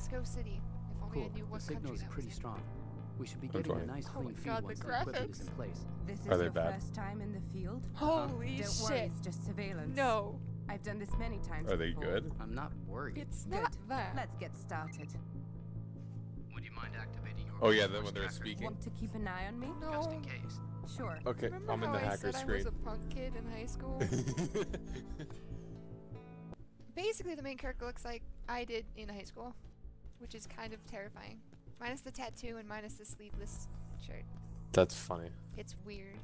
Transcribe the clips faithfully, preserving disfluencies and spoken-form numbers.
Mexico City. If only Cool. I knew what The signal country is that pretty was in. strong. We should be I'm getting a trying. nice Oh clean my feed God, the once the equipment is graphics. in place. This is Are they your bad? first time in the field? Holy Don't shit. worry, it's just surveillance. No, I've done this many times Are they before. good? I'm not worried. it's Good. not that. Let's get started. Would you mind activating your Oh yeah, voice then when they're tracker? speaking. Want to keep an eye on me? No. Just in case. Sure. Okay, Remember I'm in how the I hacker said I screen. was a punk kid in high school? Basically, the main character looks like I did in high school, which is kind of terrifying. Minus the tattoo and minus the sleeveless shirt. That's funny. It's weird.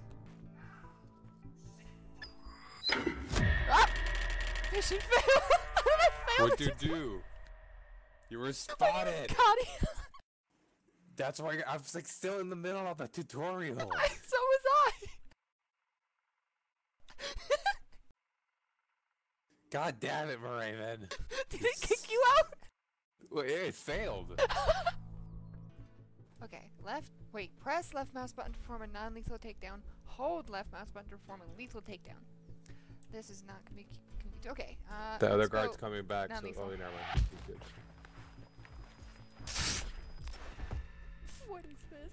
Ah! Mission failed! What'd you do? You were spotted. Scotty! That's why I was like still in the middle of the tutorial. So was I! God damn it, Raymond. Did it kick you out? Well, it failed. Okay, left. Wait, press left mouse button to perform a non-lethal takedown. Hold left mouse button to perform a lethal takedown. This is not gonna be confused. Okay, uh. The other let's guard's go. coming back, so Non-lethal. oh, never mind. He's good. What is this?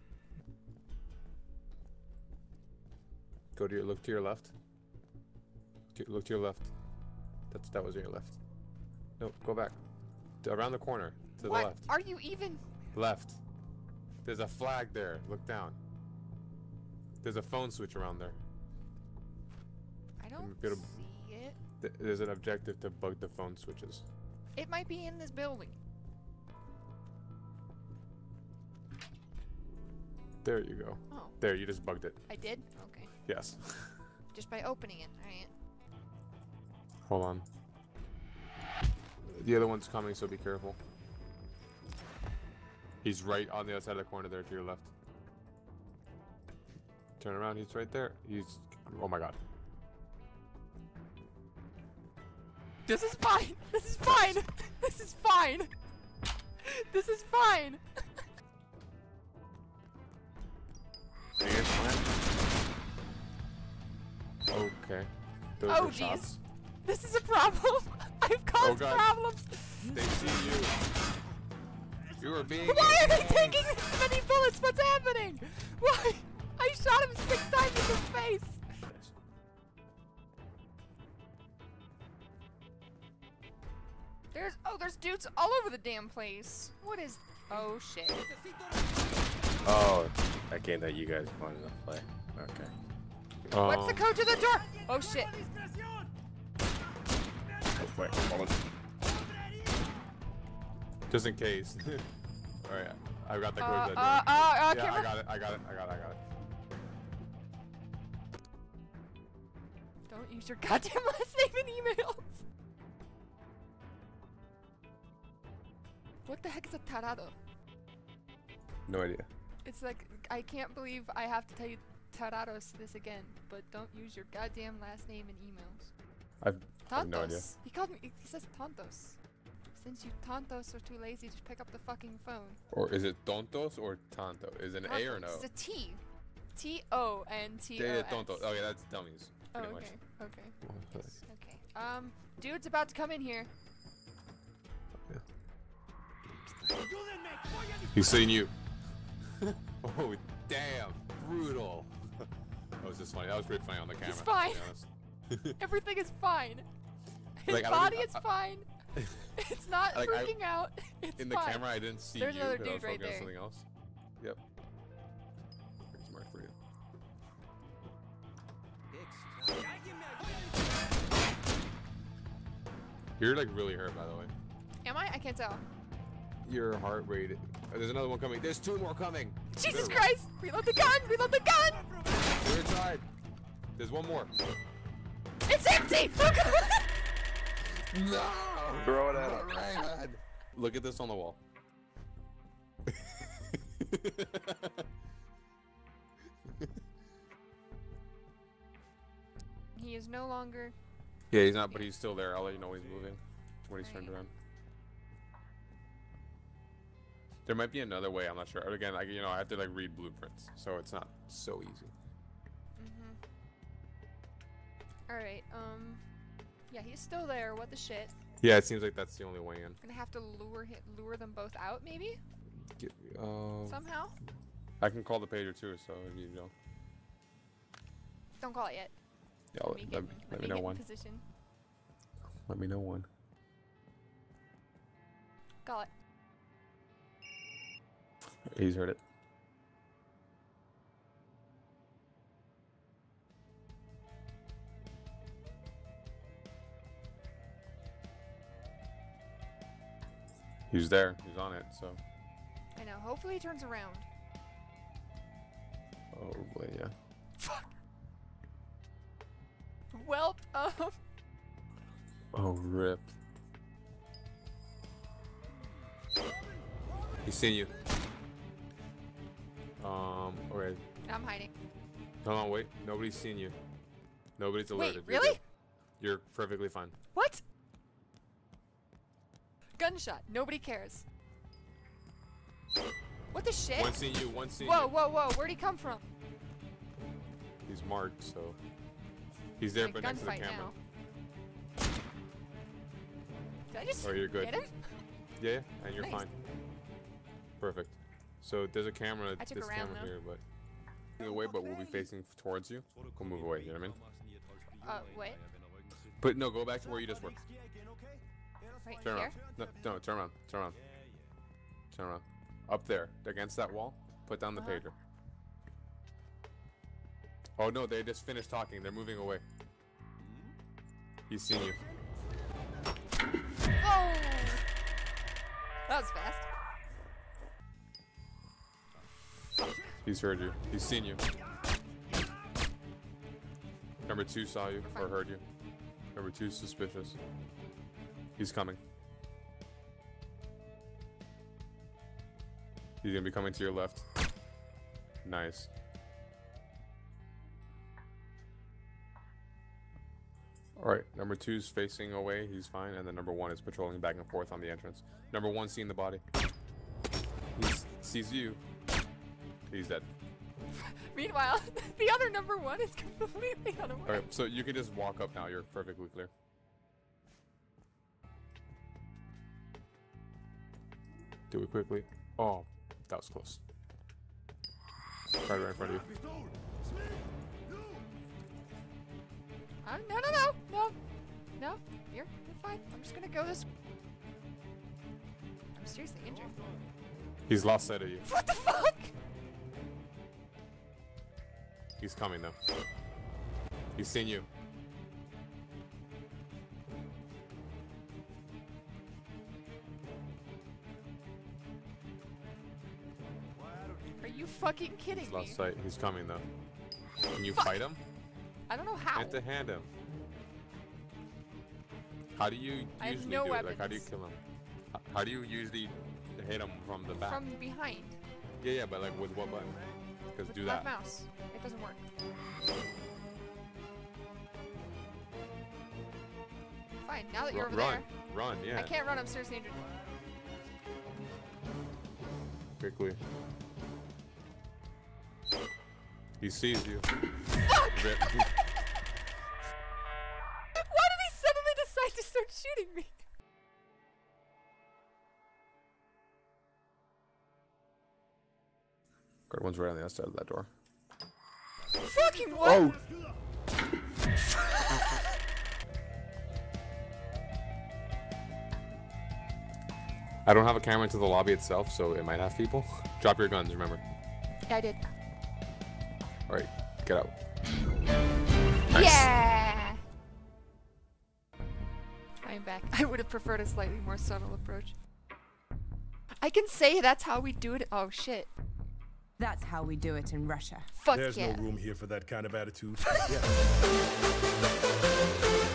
Go to your look to your left. To, look to your left. That's that was your left. No, go back. To, around the corner. To What? the left. Are you even? Left. There's a flag there. Look down. There's a phone switch around there. I don't Bit of- see it. Th- There's an objective to bug the phone switches. It might be in this building. There you go. Oh, There, you just bugged it. I did? Okay. Yes. Just by opening it. Alright. Hold on. The other one's coming, so be careful. He's right on the other side of the corner there to your left. Turn around, he's right there. He's... Oh my god. This is fine! This is fine! This is fine! This is fine! Okay. Those Oh are jeez. shots. This is a problem! I've caused God. problems! They see you. You are being... Why are they taking this many bullets? What's happening? Why? I shot him six times in the face! There's- oh, there's dudes all over the damn place. What is- oh shit. Oh, that game that you guys wanted to play. Okay. Um, What's the code to the door? Oh shit. Oh, wait, hold on. Just in case. Alright, I've got the code Uh, to that uh, door. uh, uh, Yeah, I camera. got it, I got it, I got it, I got it. Don't use your goddamn last name in emails. What the heck is a tarado? No idea. It's like, I can't believe I have to tell you tarados this again, but don't use your goddamn last name in emails. I've, I have Tontos. no idea. He called me, he says tontos. Since you tontos are too lazy to pick up the fucking phone. Or is it tontos or tanto? Is it an A or no? It's a T. T O N T O Yeah, S. yeah, tontos. Oh yeah, that's dummies. Oh, Pretty okay, okay, much. okay. Um, dude's about to come in here. He's seeing you. Oh damn, brutal. That was just funny. That was pretty funny on the camera. He's fine. To be honest. Everything is fine. His Like, I don't body even- is I- fine. It's not Like, I- freaking out. It's In the fine. camera, I didn't see There's you. another 'cause I was dude right focused on there. something else. Yep. Here's mark for you. You're like really hurt, by the way. Am I? I can't tell. Your heart rate. Oh, there's another one coming. There's two more coming. Jesus There. Christ! Reload the gun! Reload the gun! They're inside. There's one more. It's empty! Oh, God. No! Throw it at him. Raymond! Look at this on the wall. He is no longer. Yeah, he's not, but he's still there. I'll let you know when he's moving. When he's turned Right. around. There might be another way. I'm not sure. Again, like you know, I have to like read blueprints, so it's not so easy. Mm-hmm. All right. Um. Yeah, he's still there. What the shit? Yeah, it seems like that's the only way in. Gonna have to lure hit, lure them both out, maybe Get, uh, somehow. I can call the pager too, so if you know. Don't call it yet. Yeah, Let let, me let, get, me- let let me me know get in one. position. Let me know one. Call it. He's heard it. He's there. He's on it. So. I know. Hopefully he turns around. Oh boy, yeah. Fuck. Welp. Um. Oh rip. He's seen you. Um. Alright. I'm hiding. Hold on. Wait. Nobody's seen you. Nobody's alerted. Wait. You're Really? good. You're perfectly fine. What? Gunshot. Nobody cares. What the shit? One seen you. One seen Whoa, you. whoa, whoa. Where'd he come from? He's marked, so. He's there, Like, but next to the gunfight camera. now. Did I just Oh, you're good. get him? Yeah, yeah, and you're Nice. fine. Perfect. So there's a camera, I took this a round, camera though. here, but move away, but we'll be facing towards you. We'll move away. You know what I mean? Uh, what? But no, go back to where you just were. Right Turn here? around. No, no, turn around. Turn around. Turn around. Up there, against that wall. Put down the Uh-huh. pager. Oh no, they just finished talking. They're moving away. He's seen you. Oh! That was fast. He's heard you. He's seen you. Number two saw you or heard you. Number two's suspicious. He's coming. He's gonna be coming to your left. Nice. Alright, number two's facing away, he's fine, and then number one is patrolling back and forth on the entrance. Number one seeing the body. He sees you. He's dead. Meanwhile, the other number one is completely unaware. Alright, so you can just walk up now, you're perfectly clear. Do it quickly. Oh, that was close. Right, right in front of you. Uh, no, no, no, no, no. You're, you're fine. I'm just gonna go this. I'm seriously injured. He's lost sight of you. What the fuck? He's coming though. He's seen you. Are you fucking kidding He's me? lost sight. He's coming though. Can you Fuck. fight him? I don't know how. Hand to hand him. How do you I have usually no do it? Like how do you weapons. kill him? H- How do you usually hit him from the back? From behind. Yeah, yeah, but like with what button? Because With do left that. mouse. It doesn't work. Fine. Now that you're Ru- over run, there, run, yeah. I can't run. I'm seriously injured. Quickly. He sees you. Fuck! Rip. Why did he suddenly decide to start shooting me? Guard one's right on the outside of that door. Fucking what? Oh! I don't have a camera into the lobby itself, so it might have people. Drop your guns, remember. Yeah, I did. Alright, get out. Nice. Yeah! I'm back. I would have preferred a slightly more subtle approach. I can say that's how we do it. Oh shit. That's how we do it in Russia. Fuck There's yeah. no room here for that kind of attitude. Yeah.